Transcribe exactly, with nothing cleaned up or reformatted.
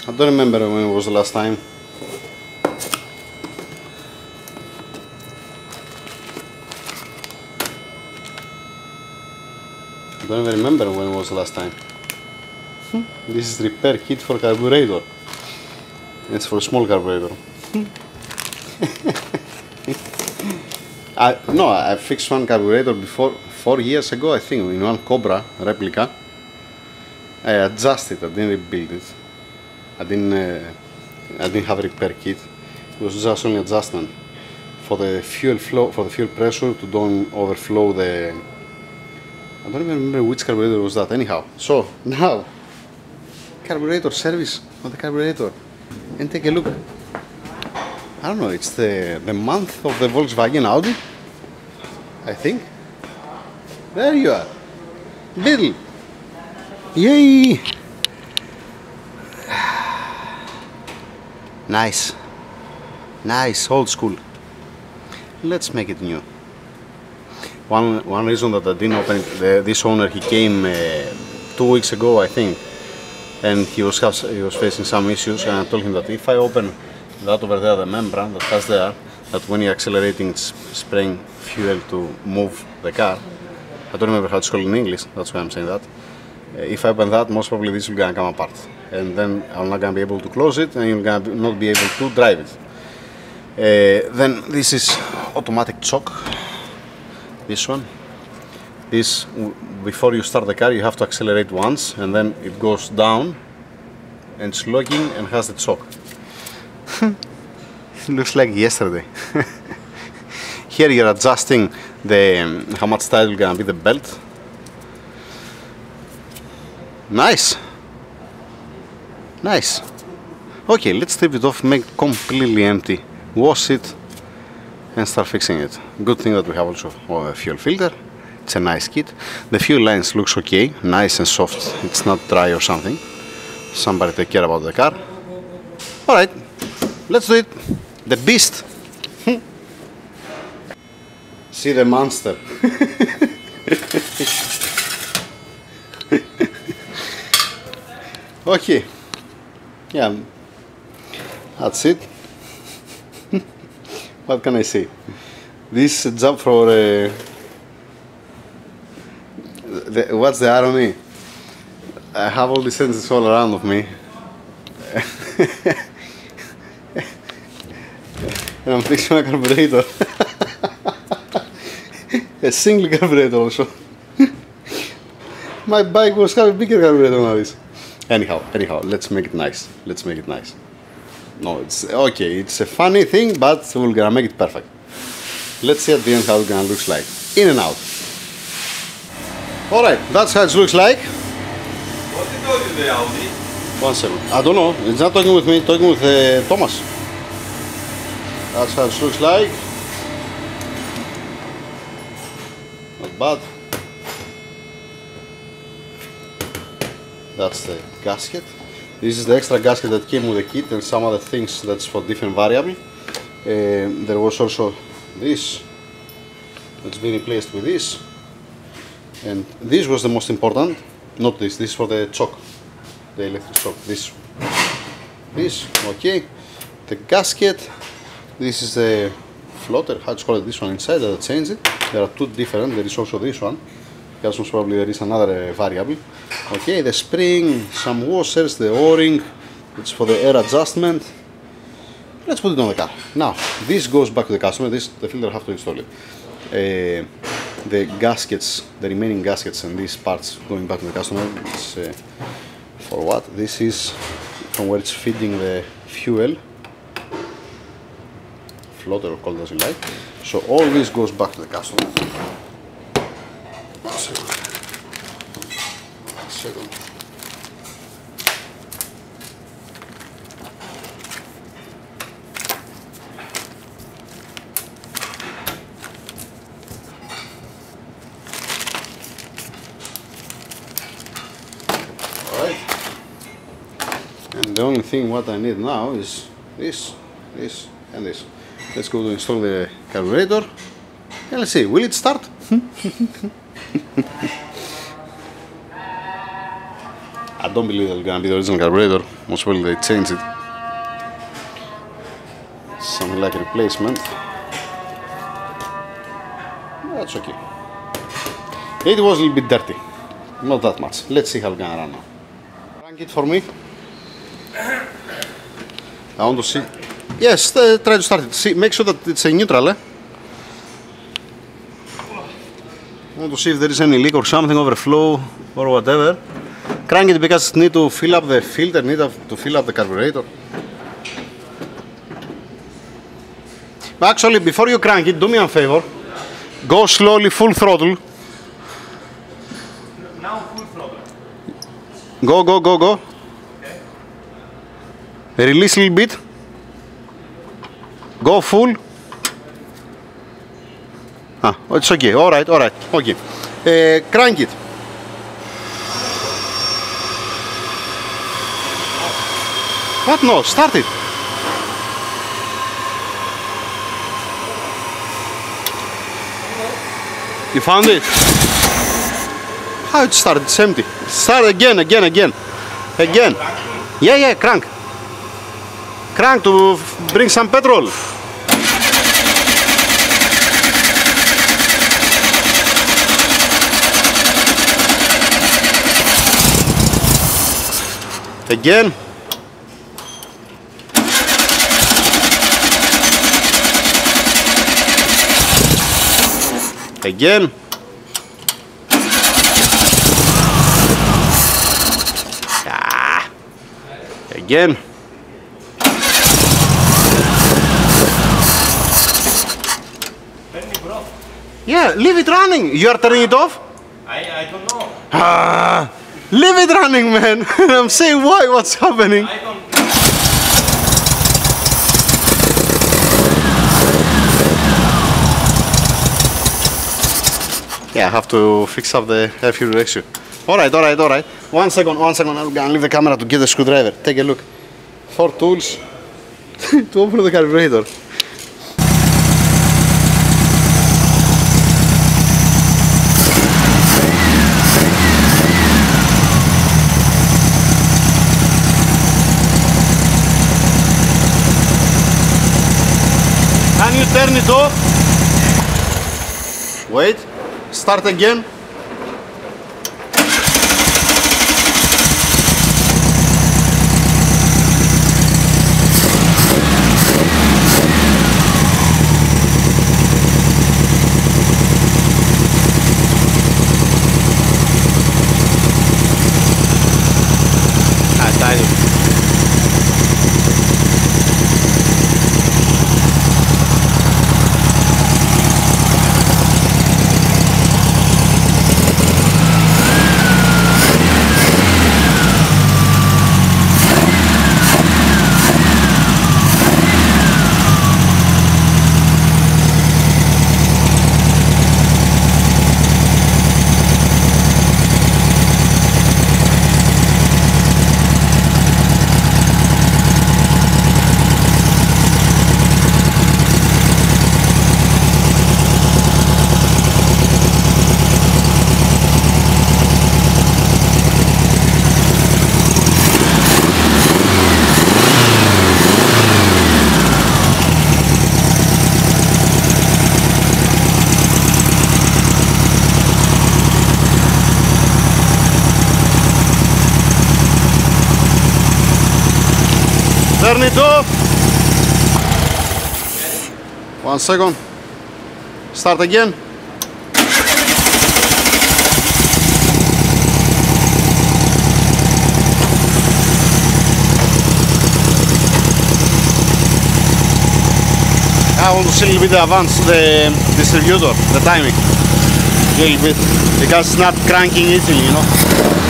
I don't remember when it was the last time. I don't even remember when it was the last time. Hmm. This is repair kit for carburetor. It's for a small carburetor. I, no, I fixed one carburetor before, four years ago I think, in one Cobra replica. I adjusted it, I didn't rebuild it. I didn't, uh, I didn't have a repair kit. It was just only adjustment for the fuel flow, for the fuel pressure to don't overflow the. I don't even remember which carburetor was that. Anyhow, so now carburetor service of the carburetor, and take a look. I don't know. It's the the month of the Volkswagen Audi. I think. There you are, Beetle. Yay! Nice, nice, old school. Let's make it new. One one reason that I didn't open it, the, this owner, he came uh, two weeks ago, I think, and he was have, he was facing some issues, and I told him that if I open that over there, the membrane that has there, that when you're accelerating, it's spraying fuel to move the car. I don't remember how it's called in English. That's why I'm saying that. If I open that, most probably this will gonna come apart, and then I'm not gonna be able to close it, and you're gonna not be able to drive it. Uh, then this is automatic choke. This one. This, before you start the car, you have to accelerate once, and then it goes down, and it's locking and has the choke. It looks like yesterday. Here you're adjusting the um, how much tight is gonna be the belt. Nice, nice. Okay, let's strip it off, make it completely empty, wash it, and start fixing it. Good thing that we have also a fuel filter. It's a nice kit. The fuel lines looks okay, nice and soft. It's not dry or something. Somebody take care about the car. All right, let's do it. The beast. See the monster. Okay, yeah, that's it. What can I say? This job for uh, the, what's the irony? I have all the senses all around of me, and I'm fixing my carburetor. A single carburetor also. My bike was having a bigger carburetor than this. Anyhow, anyhow, let's make it nice. Let's make it nice. No, it's okay. It's a funny thing, but we're gonna make it perfect. Let's see at the end how it's gonna look like. In and out. All right, that's how it looks like. What did you told you the Audi? One second. I don't know. It's not talking with me. It's talking with uh, Thomas. That's how it looks like. Not bad. That's the gasket. This is the extra gasket that came with the kit, and some other things that's for different variable. Uh, there was also this that's been replaced with this, and this was the most important. Not this. This is for the choke, the electric choke. This, this, okay. The gasket. This is the floater. How to call it? This one inside. That I changed it. There are two different. There is also this one. Because most probably there is another uh, variable. Okay, the spring, some washers, the O-ring, it's for the air adjustment. Let's put it on the car. Now, this goes back to the customer. This, the filter have to install it. Uh, the gaskets, the remaining gaskets and these parts going back to the customer. It's uh, for what? This is from where it's feeding the fuel. Floater, or call it as you like. So all this goes back to the customer. One second. One second. Alright. And the only thing what I need now is this, this, and this. Let's go to install the carburetor. And let's see, will it start? I don't believe that's gonna be the original carburetor. Most probably they changed it. Something like a replacement. That's okay. It was a little bit dirty. Not that much. Let's see how it's gonna run now. Crank it for me. I want to see. Yes, uh, try to start it. See, make sure that it's a neutral. Eh? I want to see if there is any leak or something, overflow or whatever. Crank it because it need to fill up the filter, need to fill up the carburetor. But actually, before you crank it, do me a favor. Go slowly, full throttle. Now full throttle. Go, go, go, go. Okay. Release a little bit. Go full. Ah, it's okay. All right, all right. Okay. Uh, crank it. What? No, start it. You found it? How it started? It's empty. Start again, again, again. Again. Yeah, yeah, crank. Crank to bring some petrol. Again. Again. Ah. Again. Yeah, leave it running. You are turning it off? I, I don't know. Ah, leave it running, man. I'm saying why, what's happening? I don't. Yeah, I have to fix up the air fuel ratio. Alright, alright, alright. One second, one second. I'm gonna leave the camera to get the screwdriver. Take a look. Four tools to open the carburetor. Can you turn it off? Wait. Start again. Ah, tiny. Turn it off. One second. Start again. I want to see a little bit advance the distributor, the timing. A little bit. Because it's not cranking easily, you know.